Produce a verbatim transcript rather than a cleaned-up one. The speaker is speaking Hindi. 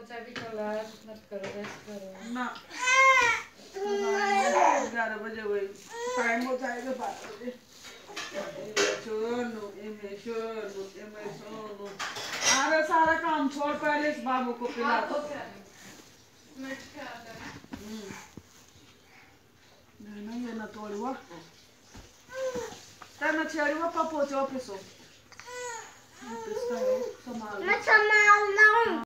भी चला है, मत करो, रेस्ट करो ना। ग्यारह बजे वही टाइम हो जाएगा, बारह बजे सोनू इमे सोनू इमे सोनू। अरे सारा काम छोड़, पहले इस बाबू को पिला दो। नहीं ये ना तोड़वा तेना छेड़वा पप्पो चौपिसो संभाल।